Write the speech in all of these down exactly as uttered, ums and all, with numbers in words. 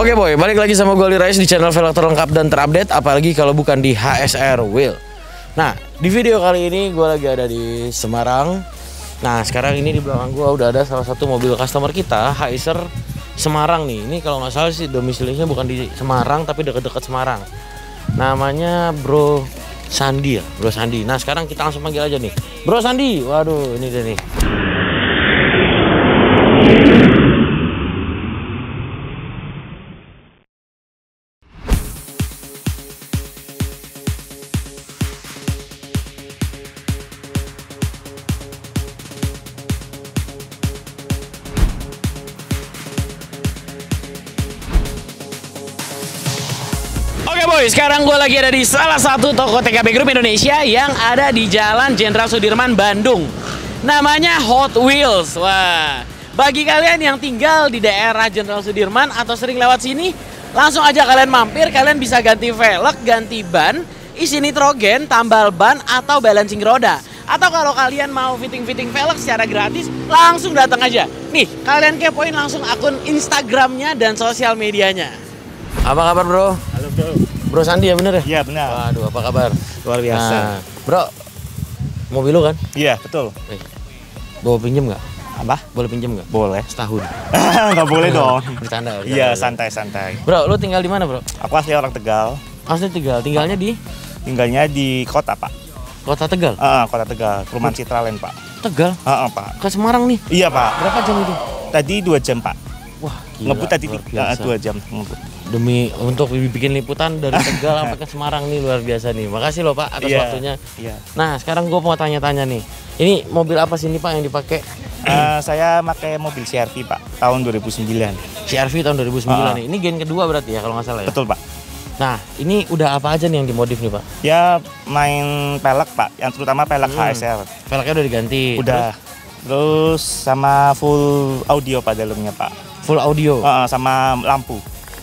Oke boy, balik lagi sama gue Lirais di channel velg terlengkap dan terupdate, apalagi kalau bukan di H S R Wheel. Nah, di video kali ini gue lagi ada di Semarang. Nah, sekarang ini di belakang gue udah ada salah satu mobil customer kita, H S R Semarang nih. Ini kalau nggak salah sih domisilinya bukan di Semarang tapi deket-deket Semarang. Namanya Bro Sandi ya, Bro Sandi. Nah, sekarang kita langsung panggil aja nih, Bro Sandi. Waduh, ini dia nih. Boy, sekarang gue lagi ada di salah satu toko T K B Group Indonesia yang ada di Jalan Jenderal Sudirman, Bandung. Namanya Hot Wheels. Wah, bagi kalian yang tinggal di daerah Jenderal Sudirman atau sering lewat sini, langsung aja kalian mampir. Kalian bisa ganti velg, ganti ban, isi nitrogen, tambal ban, atau balancing roda. Atau kalau kalian mau fitting-fitting velg secara gratis, langsung datang aja. Nih, kalian kepoin langsung akun Instagramnya dan sosial medianya. Apa kabar bro? Halo bro. Bro Sandi ya bener ya? Iya benar. Waduh, apa kabar? Luar biasa. Nah, bro, mobil lu kan? Iya betul. Eh, boleh pinjem nggak? Apa? Boleh pinjem nggak? Boleh. Setahun. Nggak boleh dong. Bercanda. Iya santai-santai. Bro, lu tinggal di mana bro? Aku asli orang Tegal. Asli Tegal. Tinggalnya di? Tinggalnya di kota pak. Kota Tegal? Uh, kota Tegal. Perumahan Citraland pak. Tegal? Uh, uh, pak. Ke Semarang nih? Iya pak. Berapa jam itu? Tadi dua jam pak. Wah, gila. Ngebut tadi uh, dua jam ngebut. Demi untuk bikin liputan dari Tegal sampai ke Semarang nih, luar biasa nih. Makasih loh Pak atas yeah, waktunya. Yeah. Nah, sekarang gue mau tanya-tanya nih. Ini mobil apa sih ini Pak yang dipakai? Uh, saya pakai mobil C R V Pak, tahun dua ribu sembilan. C R V tahun dua ribu sembilan uh, nih. Ini gen kedua berarti ya kalau nggak salah ya? Betul Pak. Nah, ini udah apa aja nih yang dimodif nih Pak? Ya main pelek Pak, yang terutama pelek hmm. H S R. Peleknya udah diganti? Udah. Terus? Terus sama full audio Pak dalamnya Pak. Full audio? Uh, sama lampu.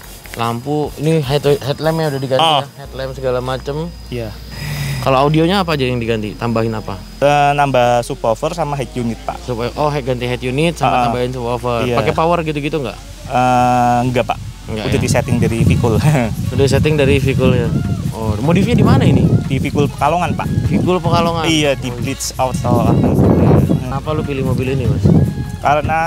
Lampu, ini head headlampnya udah diganti oh. ya, headlamp segala macem. Iya. Kalau audionya apa aja yang diganti? Tambahin apa? Uh, nambah subwoofer sama head unit Pak. Sub oh, ganti head unit sama uh, tambahin subwoofer. Iya. Pakai power gitu-gitu nggak? Uh, enggak Pak. Enggak, udah ya? Disetting dari Vikul. Udah setting dari Vikulnya. Oh, modifnya di mana ini? Di Vikul Pekalongan Pak. Vikul Pekalongan. Iya di Blitz Auto. Kenapa lu pilih mobil ini Mas? Karena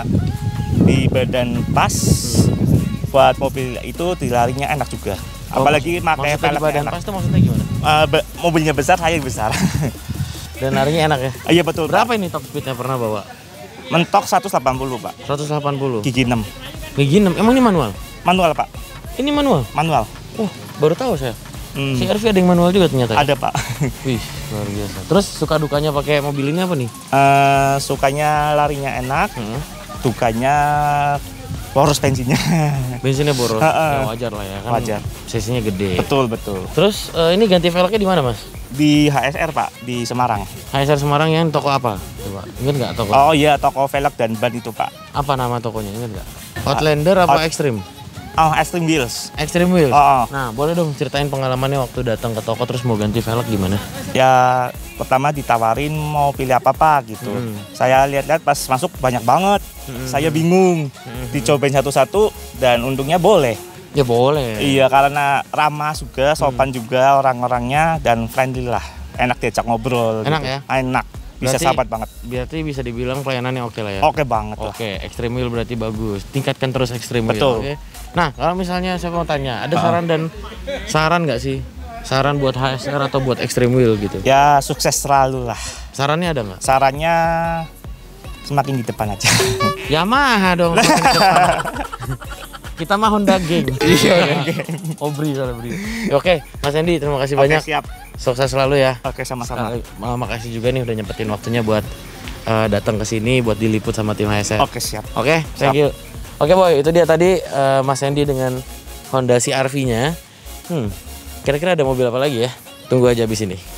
di badan pas. Hmm. Buat mobil itu dilarinya enak juga. Oh, apalagi pakai velg enak. Pas itu maksudnya gimana? Uh, be mobilnya besar, saya besar. Dan larinya enak ya? Iya betul. Berapa Pak. Ini top speednya pernah bawa? Mentok seratus delapan puluh Pak. seratus delapan puluh. Gigi enam. Gigi enam. Emang ini manual? Manual Pak. Ini manual? Manual. Oh, baru tahu saya. Hmm. C R V ada yang manual juga ternyata. Ada Pak. Wih, luar biasa. Terus suka dukanya pakai mobil ini apa nih? Uh, sukanya larinya enak. Hmm. Dukanya boros bensinnya. Bensinnya boros. Ya, wajar lah ya kan. Wajar. Sesinya gede. Betul betul. Terus uh, ini ganti velgnya di mana Mas? Di H S R Pak, di Semarang. H S R Semarang yang toko apa? Coba ingat nggak toko? Oh iya, toko velg dan ban itu Pak. Apa nama tokonya ingat nggak? Outlander apa Out Extreme? Oh, Extreme Wheels. Extreme Wheels. Oh, oh. Nah, boleh dong ceritain pengalamannya waktu datang ke toko terus mau ganti velg gimana? Ya, pertama ditawarin mau pilih apa Pak gitu. Hmm. Saya lihat-lihat pas masuk banyak banget. Hmm. Saya bingung. Hmm. Dicobain satu-satu dan untungnya boleh. Ya boleh. Iya, karena ramah juga, sopan hmm. juga orang-orangnya dan friendly lah. Enak diajak ngobrol. Enak gitu. ya? Enak. Bisa berarti, sahabat banget. Berarti bisa dibilang pelayanannya oke lah ya? Oke banget lah. Oke, Extreme Wheel berarti bagus. Tingkatkan terus Extreme Wheel. Betul. Okay? Nah, kalau misalnya saya mau tanya, ada uh. saran dan saran nggak sih? Saran buat H S R atau buat Extreme Wheel gitu? Ya, sukses selalu lah. Sarannya ada nggak? Sarannya semakin di depan aja. Yamaha dong, semakin di depan. Kita mah Honda Gang. Iya, geng. Obri salah beri. Oke, Mas Hendy, terima kasih Oke, banyak. Siap. Sukses selalu ya. Oke, sama-sama. Uh, makasih juga nih udah nyempetin waktunya buat uh, datang ke sini buat diliput sama tim H S R. Oke, siap. Oke, thank you. Oke, boy, itu dia tadi uh, Mas Hendy dengan Honda C R V-nya. Hmm. Kira-kira ada mobil apa lagi ya? Tunggu aja habis ini.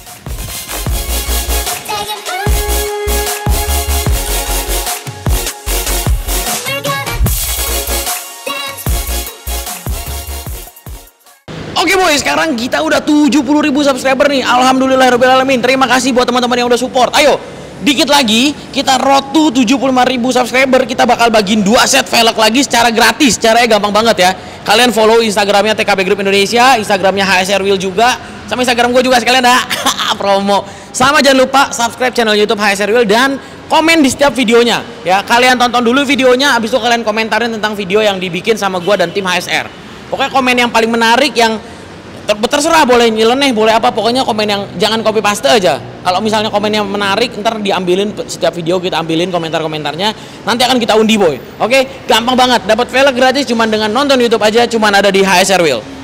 Oke boy, sekarang kita udah tujuh puluh ribu subscriber nih. Alhamdulillahirobbilalamin. Terima kasih buat teman-teman yang udah support. Ayo, dikit lagi kita road to tujuh puluh lima ribu subscriber. Kita bakal bagiin dua set velg lagi secara gratis. Caranya gampang banget ya. Kalian follow Instagramnya T K B Group Indonesia, Instagramnya H S R Wheel juga, sama Instagram gue juga sekalian dah. Promo. Sama jangan lupa subscribe channel YouTube H S R Wheel dan komen di setiap videonya. Ya, kalian tonton dulu videonya, abis itu kalian komentarin tentang video yang dibikin sama gue dan tim H S R. Pokoknya komen yang paling menarik, yang ter terserah, boleh nyeleneh, boleh apa, pokoknya komen yang jangan copy paste aja. Kalau misalnya komen yang menarik, ntar diambilin setiap video, kita ambilin komentar-komentarnya, nanti akan kita undi boy. Oke, gampang banget, dapat velg gratis cuman dengan nonton YouTube aja, cuman ada di H S R Wheel.